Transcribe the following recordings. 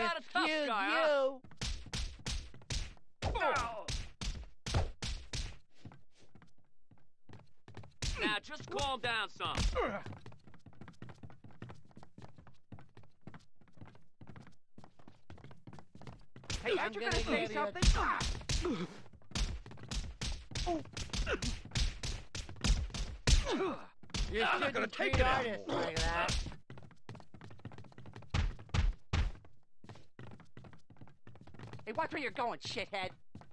not a tough Excuse guy, you. huh? Now, just calm down some. Hey, aren't you gonna say give you a- something? You I'm not shouldn't gonna take treat it artists anymore. like that. Hey, watch where you're going, shithead.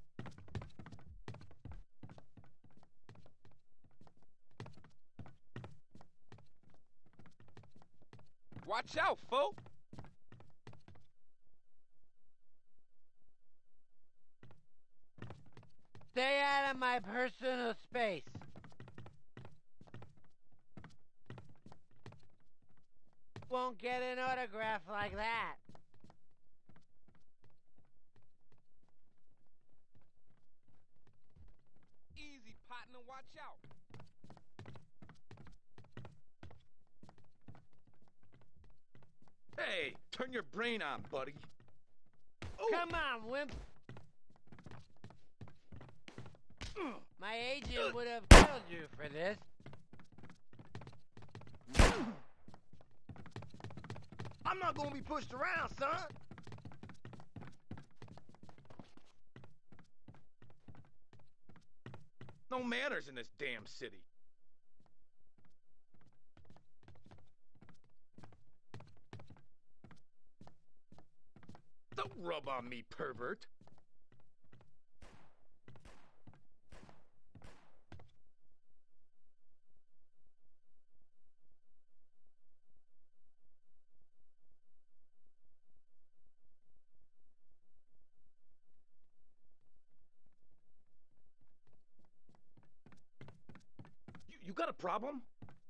Watch out, fool. Stay out of my personal space. Won't get an autograph like that. Easy, partner, watch out. Hey, turn your brain on, buddy. Come on, wimp. My agent would have killed you for this. I'm not gonna be pushed around, son. No manners in this damn city. Don't rub on me, pervert. You got a problem?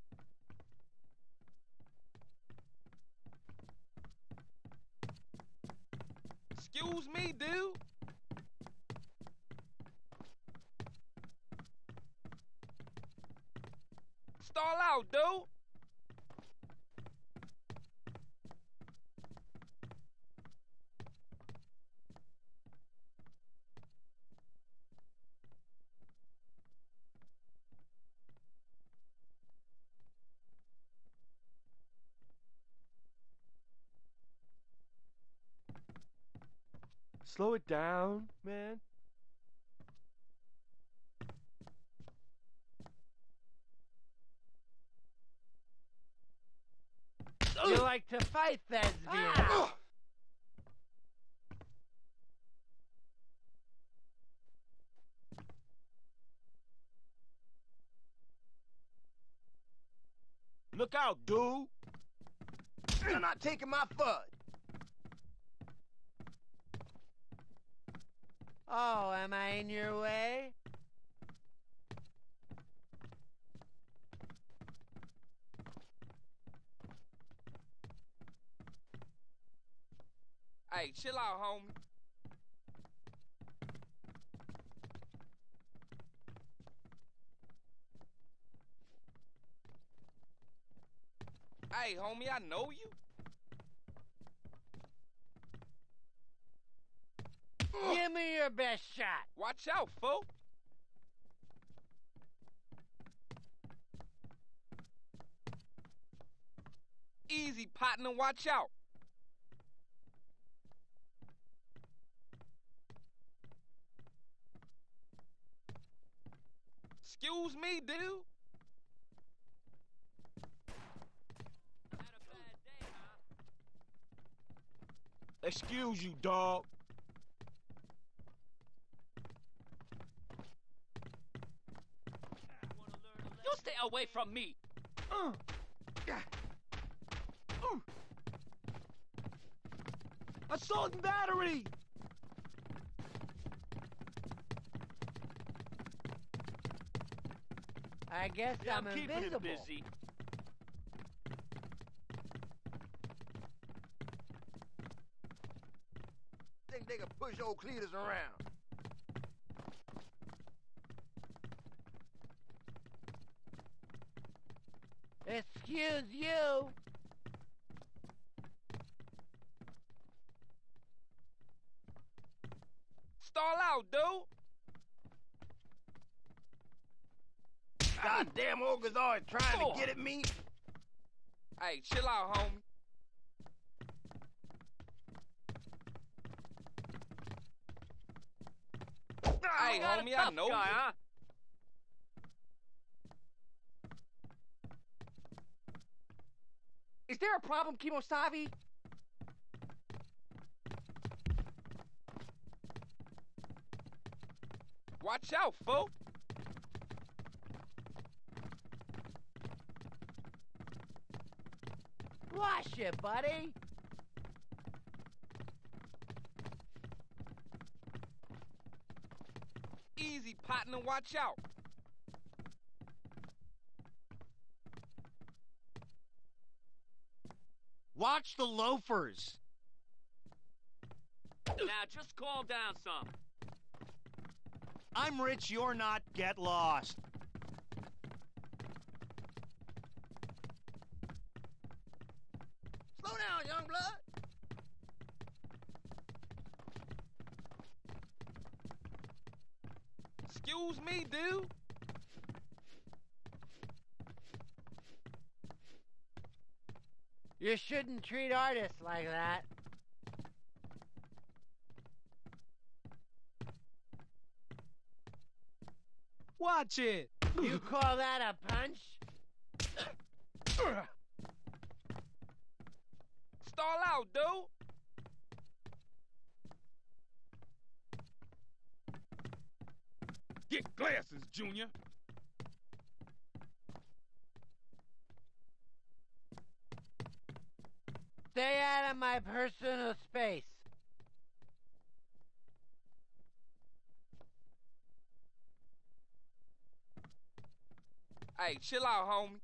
Excuse me, dude. Stall out, dude. Slow it down, man. You like to fight, thespian. Look out, dude. You're not taking my fud. Oh, am I in your way? Hey, chill out, homie. Hey, homie, I know you. Give me your best shot. Watch out, fool. Easy, partner, watch out. Excuse me, dude. Had a bad day, huh? Excuse you, dog. You stay away from me. Assault and battery! I guess Yeah, I'm I'm keeping invisible. it busy. Think they can push old Cletus around. Excuse you. out, dude. Goddamn ogres always trying to get at me. Hey, chill out, homie. Hey, homie, I know guy, you. huh? Is there a problem, Kimosabi? Watch out, fool. Wash it, buddy. Easy, partner, watch out. Watch the loafers. Now just calm down some. I'm rich, you're not. Get lost. Slow down, young blood. Excuse me, dude. You shouldn't treat artists like that. Watch it. You call that a punch? Stall out, dude. Get glasses, Junior. Stay out of my personal space. Hey, chill out, homie.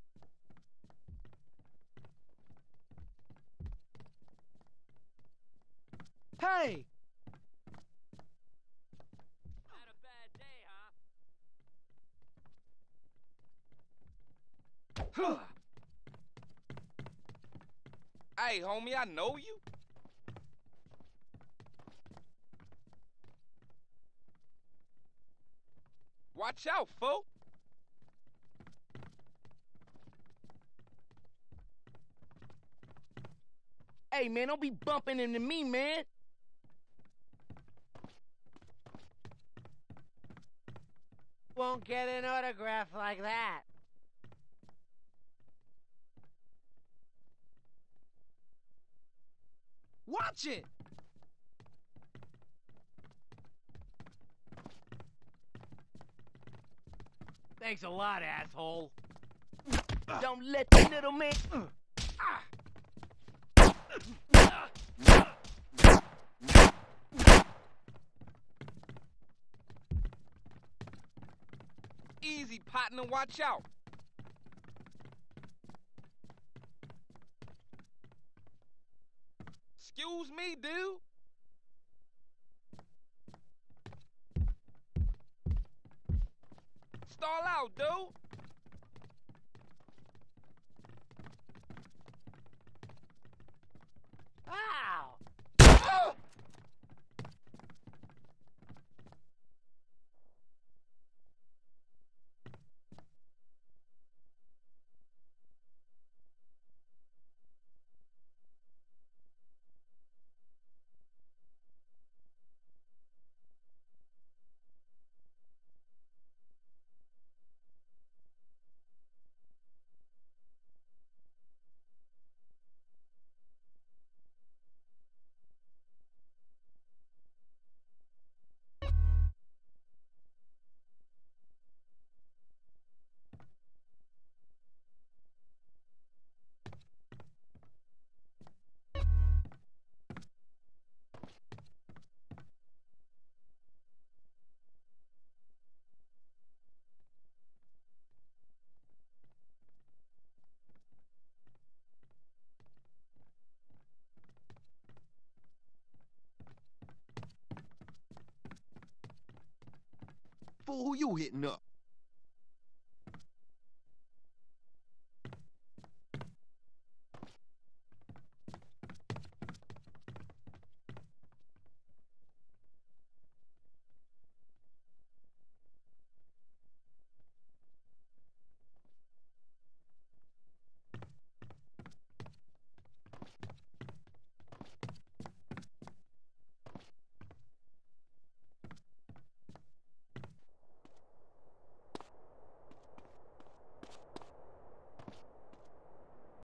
Hey. Had a bad day, huh? Hey, homie, I know you. Watch out, fool. Hey, man, don't be bumping into me, man. Won't get an autograph like that. Watch it. Thanks a lot, asshole. Don't let the little man... Easy, partner, watch out. Excuse me, dude. Stall out, dude. Ow! Oh! Fool, who you hitting up?